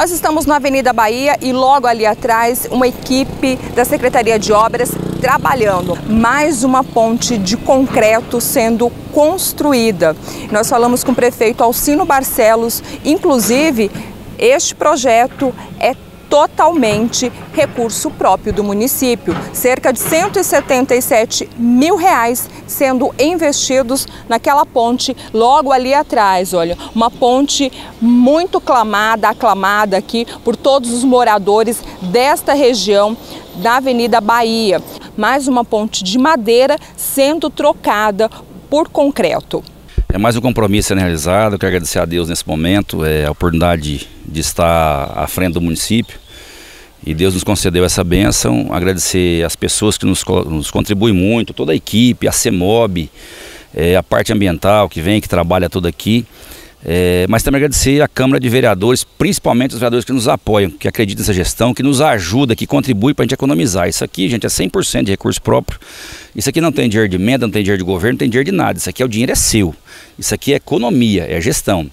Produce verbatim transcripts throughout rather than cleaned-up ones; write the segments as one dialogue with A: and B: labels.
A: Nós estamos na Avenida Bahia e logo ali atrás uma equipe da Secretaria de Obras trabalhando. Mais uma ponte de concreto sendo construída. Nós falamos com o prefeito Alcino Barcelos, inclusive este projeto é totalmente recurso próprio do município. Cerca de cento e setenta e sete mil reais sendo investidos naquela ponte logo ali atrás. Olha, uma ponte muito clamada, aclamada aqui por todos os moradores desta região da Avenida Bahia. Mais uma ponte de madeira sendo trocada por concreto.
B: É mais um compromisso sendo realizado. Eu quero agradecer a Deus nesse momento, é a oportunidade de estar à frente do município. E Deus nos concedeu essa bênção. Agradecer as pessoas que nos, nos contribuem muito, toda a equipe, a CEMOB, é, a parte ambiental que vem, que trabalha tudo aqui. É, mas também agradecer a Câmara de Vereadores, principalmente os vereadores que nos apoiam, que acreditam nessa gestão, que nos ajuda, que contribui para a gente economizar. Isso aqui, gente, é cem por cento de recurso próprio. Isso aqui não tem dinheiro de emenda, não tem dinheiro de governo, não tem dinheiro de nada. Isso aqui é o dinheiro é seu. Isso aqui é economia, é gestão.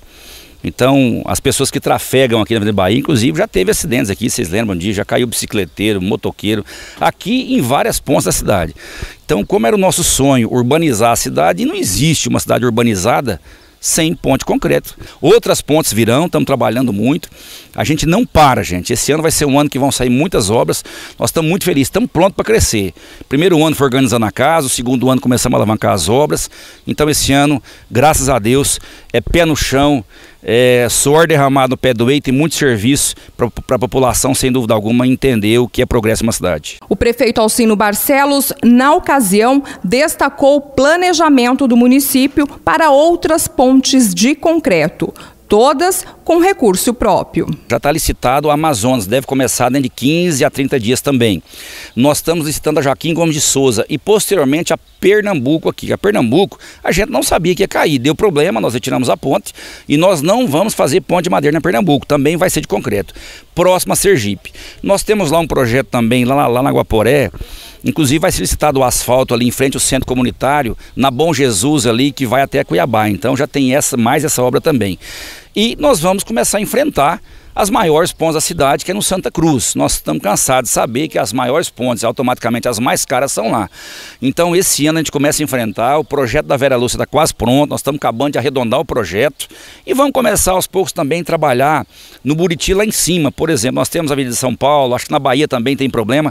B: Então, as pessoas que trafegam aqui na Avenida Bahia, inclusive, já teve acidentes aqui, vocês lembram disso, já caiu bicicleteiro, motoqueiro, aqui em várias pontas da cidade. Então, como era o nosso sonho urbanizar a cidade, e não existe uma cidade urbanizada sem ponte concreto. Outras pontes virão, estamos trabalhando muito. A gente não para, gente. Esse ano vai ser um ano que vão sair muitas obras. Nós estamos muito felizes, estamos prontos para crescer. Primeiro ano foi organizando a casa, o segundo ano começamos a alavancar as obras. Então esse ano, graças a Deus, é pé no chão, é suor derramado no pé do eito e muito serviço para a população, sem dúvida alguma, entender o que é progresso em uma cidade.
A: O prefeito Alcino Barcelos, na ocasião, destacou o planejamento do município para outras pontes de concreto, todas com recurso próprio.
B: Já está licitado o Amazonas, deve começar dentro de quinze a trinta dias também. Nós estamos licitando a Joaquim Gomes de Souza e posteriormente a Pernambuco aqui. A Pernambuco a gente não sabia que ia cair, deu problema, nós retiramos a ponte e nós não vamos fazer ponte de madeira na Pernambuco, também vai ser de concreto. Próxima a Sergipe. Nós temos lá um projeto também, lá, lá na Guaporé. Inclusive vai ser licitado o asfalto ali em frente ao centro comunitário, na Bom Jesus ali, que vai até Cuiabá. Então já tem essa, mais essa obra também. E nós vamos começar a enfrentar as maiores pontes da cidade, que é no Santa Cruz. Nós estamos cansados de saber que as maiores pontes, automaticamente as mais caras, são lá. Então esse ano a gente começa a enfrentar, o projeto da Vera Lúcia está quase pronto, nós estamos acabando de arredondar o projeto e vamos começar aos poucos também a trabalhar no Buriti lá em cima. Por exemplo, nós temos a Avenida de São Paulo, acho que na Bahia também tem problema.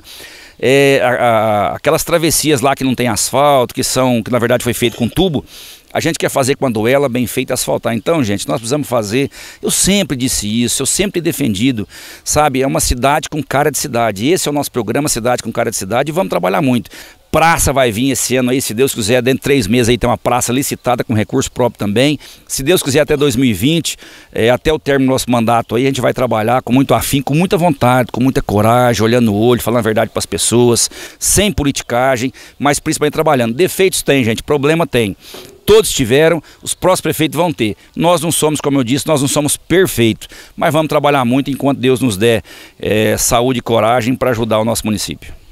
B: É, a, a, aquelas travessias lá que não tem asfalto, que são, que na verdade foi feito com tubo, a gente quer fazer com a duela bem feita asfaltar. Então, gente, nós precisamos fazer, eu sempre disse isso, eu sempre defendido, sabe, é uma cidade com cara de cidade. Esse é o nosso programa, Cidade com Cara de Cidade, e vamos trabalhar muito. Praça vai vir esse ano aí, se Deus quiser, dentro de três meses aí tem uma praça licitada com recurso próprio também. Se Deus quiser, até dois mil e vinte, é, até o término do nosso mandato aí, a gente vai trabalhar com muito afinco, com muita vontade, com muita coragem, olhando no olho, falando a verdade para as pessoas, sem politicagem, mas principalmente trabalhando. Defeitos tem, gente, problema tem. Todos tiveram, os próximos prefeitos vão ter. Nós não somos, como eu disse, nós não somos perfeitos, mas vamos trabalhar muito enquanto Deus nos der é, saúde e coragem para ajudar o nosso município.